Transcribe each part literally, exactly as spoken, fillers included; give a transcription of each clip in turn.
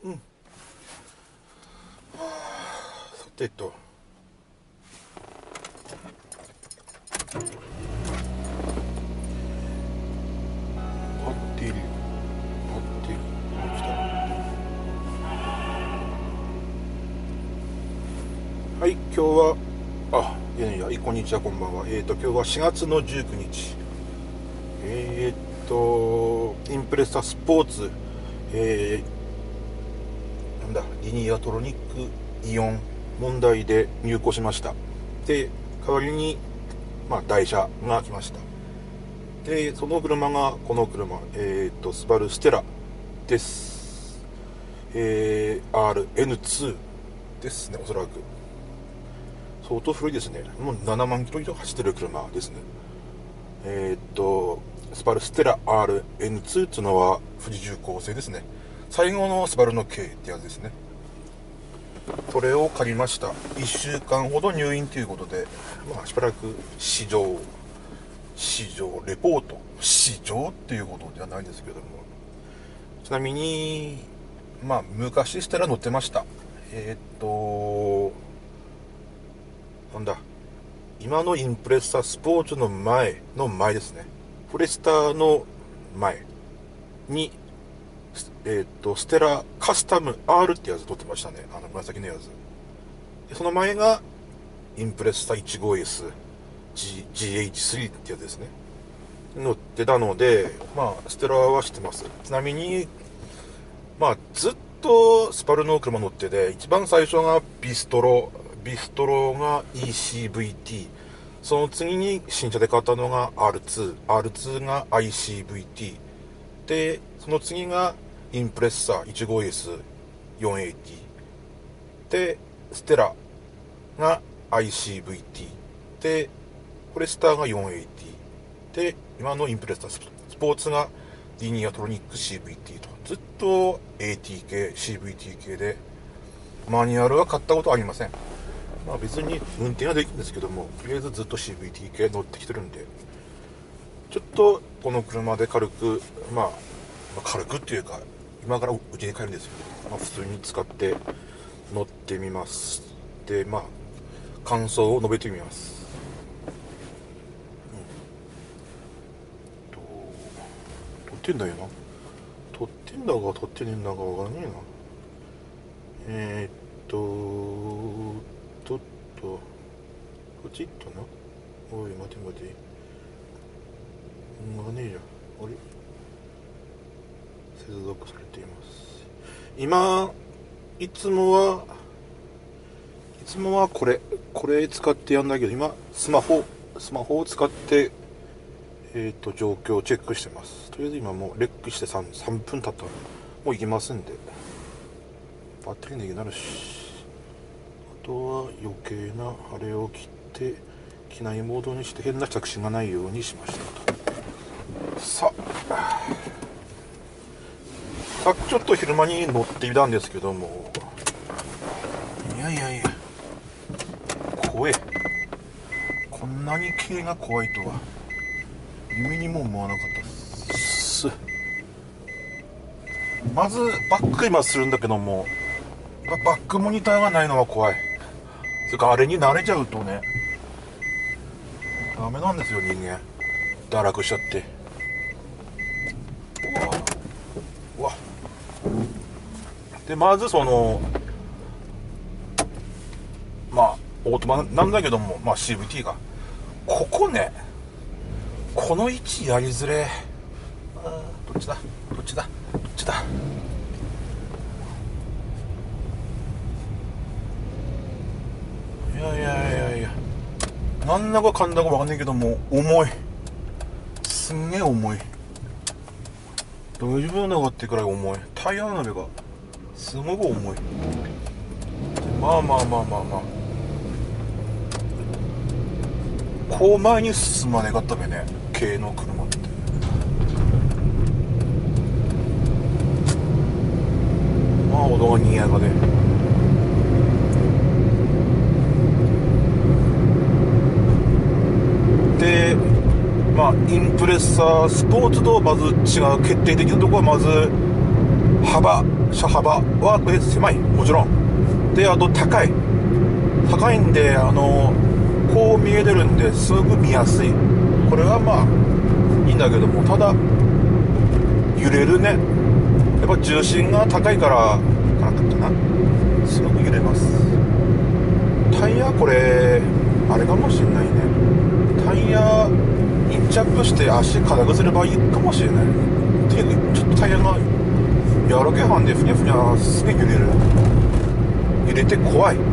うん。さてと。バッテリー。バッテリー。あ、来た。はい、今日は、あ、いやいや、こんにちは、こんばんは。えっと、今日はしがつのじゅうくにち。えっと、インプレッサスポーツ、えー、なんだ、リニアトロニックイオン問題で入庫しました。で、代わりに、まあ、台車が来ました。で、その車が、この車、えっと、スバルステラです。えー、アールエヌツー ですね、おそらく。相当古いですね。もうななまんキロ以上走ってる車ですね。えー、っと、スバルステラ アールエヌツー っていうのは富士重工製ですね。最後のスバルの軽ってやつですね。それを借りました。いっしゅうかんほど入院ということで、まあしばらく試乗、試乗、レポート、試乗っていうことではないんですけども。ちなみに、まあ昔ステラ乗ってました。えー、っと、なんだ。今のインプレッサスポーツの前の前ですね。フォレスターの前に、えっと、ステラカスタム アール ってやつ撮ってましたね。あの紫のやつ。でその前が、インプレッサ じゅうごエス、G、ジーエイチスリー ってやつですね。乗ってたので、まあ、ステラは知ってます。ちなみに、まあ、ずっとスパルの車乗ってて、一番最初がビストロ、ビストロが イーシーブイティー、その次に新車で買ったのが アールツー、アールツー が アイシーブイティー、で、その次がインプレッサ じゅうごエスよんひゃくはちじゅう、で、ステラが アイシーブイティー、で、フォレスターがよんひゃくはちじゅう、で、今のインプレッサスポーツがリニアトロニック シーブイティー と、ずっと エーティー 系、シーブイティー 系で、マニュアルは買ったことはありません。まあ別に運転はできるんですけども、とりあえずずっと シーブイティー 系乗ってきてるんで、ちょっとこの車で軽く、まあ、まあ、軽くっていうか、今からうちに帰るんですけど、まあ普通に使って乗ってみます。で、まあ、感想を述べてみます。うん。と、撮ってんだよな。撮ってんだか撮ってねえんだかわからねえな。えー、っと、とっと、ポチッとな。おい、待て待て。がねえじゃん。あれ接続されています。今、いつもは、いつもはこれ、これ使ってやんだけど、今、スマホ、スマホを使って、えっと、状況をチェックしてます。とりあえず今もうレックして 3, 3分経ったら、もう行きますんで。バッテリーのなるし、あとは余計なあれを切って機内モードにして変な着信がないようにしましたと。さあ、さっきちょっと昼間に乗ってみたんですけども、いやいやいや、怖え。こんなに軽が怖いとは夢にも思わなかったです。まずバック今するんだけども、バックモニターがないのは怖い。それからあれに慣れちゃうとね、ダメなんですよ、人間。堕落しちゃって。うわうわで、まずその、まあ、オートマなんだけども、まあ シーブイティー が。ここね、この位置やりづれ。どっちだどっちだどっちだいやいやいやいや。なんだかかんだかわかんないけども、重い。すんげえ重い。大丈夫なのかってくらい重い。タイヤの上がすごく重い。まあまあまあまあまあ、こう前に進まねかったべね、軽の車って。まあ音がにやかで、で、まあインプレッサースポーツとまず違う決定的なところは、まず幅車幅はこれ狭い、もちろんで、あと高い高いんで、あのこう見えてるんですぐ見やすい。これはまあいいんだけども、ただ揺れるね。やっぱ重心が高いからかなかったな、すごく揺れます。タイヤこれあれかもしんないね。タイヤインチャップして足硬くすればいいかもしれない。ていうかちょっとタイヤが柔らかい範でふにゃふにゃすげえ揺れる。揺れて怖い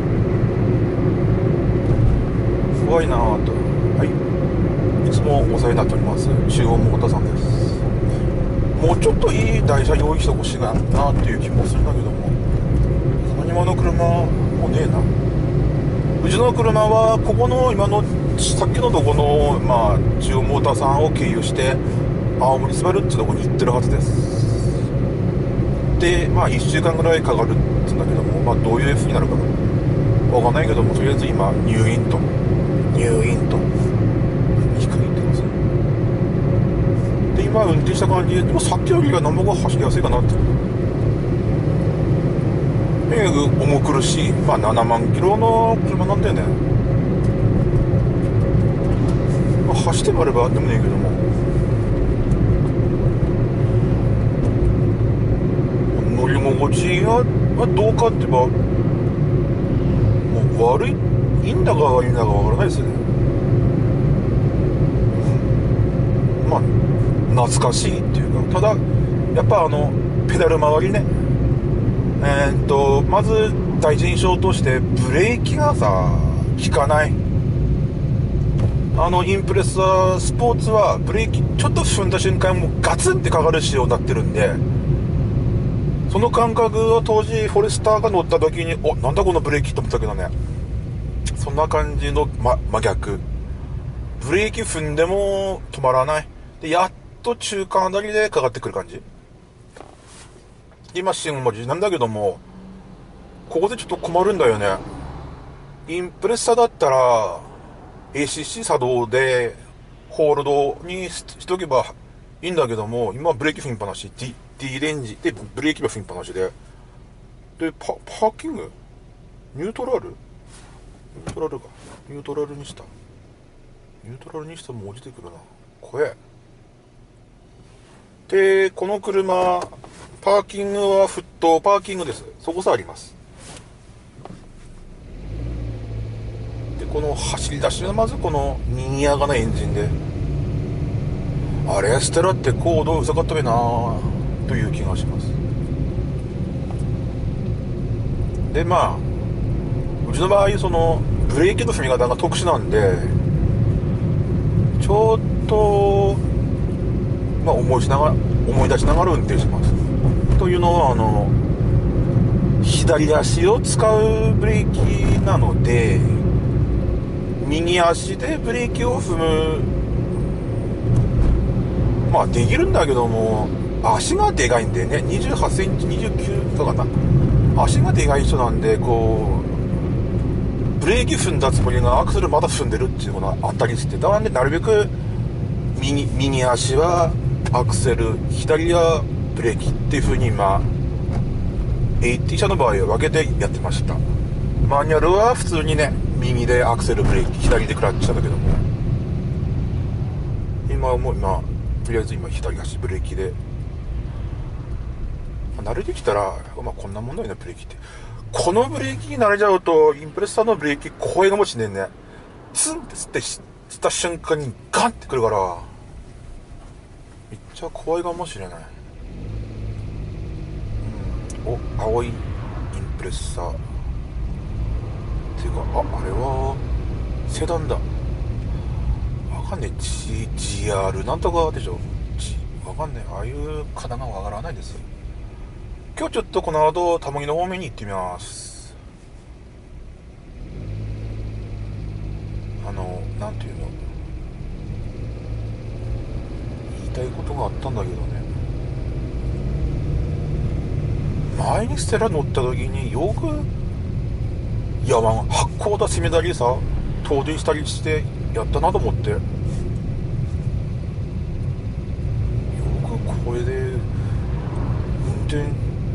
怖いなぁと。はい、いつもお世話になっております中央モーターさんです。もうちょっといい台車用意してほしいなっていう気もするんだけども、今の車もうねえな。うちの車はここの今のさっきのとこの、まあ、中央モーターさんを経由して青森スバルってとこに行ってるはずです。でまあいっしゅうかんぐらいかかるって言うんだけども、まあ、どういう風になるかわかんないけども、とりあえず今入院と入院と低いってますね。で今運転した感じでもさっきよりは何ぼか走りやすいかなって。重苦しい、まあ、ななまんキロの車なんだよね。まあ、走ってもあればでもねえけども、乗り心地がどうかって言えばもう悪い、いいんだか悪いんだかわからないですよね。まあ懐かしいっていうか、ただやっぱあのペダル周りね、えー、っとまず第一印象としてブレーキがさ効かない。あのインプレッサースポーツはブレーキちょっと踏んだ瞬間もうガツンってかかる仕様になってるんで、その感覚は当時フォレスターが乗った時におなんだこのブレーキと思ったけどね、そんな感じの、ま、真逆。ブレーキ踏んでも止まらない。でやっと中間あたりでかかってくる感じ。今新文字なんだけども、ここでちょっと困るんだよね。インプレッサだったら エーシーシー 作動でホールドにしとけばいいんだけども、今ブレーキ踏みっぱなし D, D レンジでブレーキが踏みっぱなしで、で パ, パーキングニュートラルニュートラルかニュートラルにしたニュートラルにしたらもう落ちてくるな、怖え。でこの車パーキングはフットパーキングです。そこさあります。でこの走り出しがまずこのにぎやかなエンジンで、あれステラってコードうざかったべなという気がします。でまあうちの場合そのブレーキの踏み方が特殊なんで、ちょっとまあ思いしながら思い出しながら運転します。というのはあの左足を使うブレーキなので、右足でブレーキを踏む、まあできるんだけども足がでかいんでね、にじゅうはちセンチにじゅうきゅうとかな、足がでかい人なんで、こうブレーキ踏んだつもりがアクセルまだ踏んでるっていうのがあったりして、だからね、なるべく右右足はアクセル、左はブレーキっていう風に今 エイティー 車の場合は分けてやってました。マニュアルは普通にね、右でアクセルブレーキ、左でクラッチしたんだけども、今もう今とりあえず今左足ブレーキで、慣れてきたらまあこんなもんだよねブレーキって。このブレーキに慣れちゃうとインプレッサーのブレーキ怖いかもしれんね。ツンって吸って吸った瞬間にガンってくるからめっちゃ怖いかもしれない。お、青いインプレッサーっていうか、あ、あれはセダンだ。わかんねえ、 G、ジーアール なんとかでしょ。G、わかんねえ、ああいう方がわからないです。今日ちょっとこの後たまぎの方面に行ってみます。あのなんていうの、言いたいことがあったんだけどね、前にステラ乗った時によく山八甲田攻めたりさ遠出したりしてやったなと思って、よくこれで運転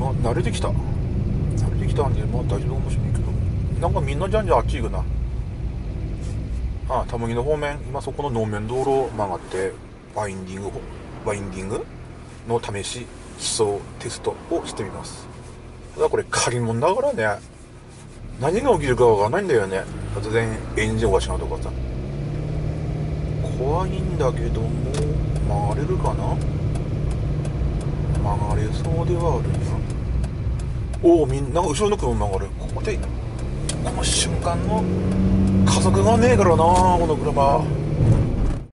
あ慣れてきた慣れてきたんでまあ大丈夫かもしれないけど、なんかみんなじゃんじゃあっち行くな。あたむぎの方面、今そこの能面道路を曲がってバインディングバインディングの試し基礎テストをしてみます。ただこれ借り物だからね、何が起きるかわかんないんだよね。突然エンジンおかしなとかさ、怖いんだけども曲がれるかな。曲がれそうではあるな。おお、みんな後ろの車曲がる。ここでこの瞬間の加速がねえからなこの車。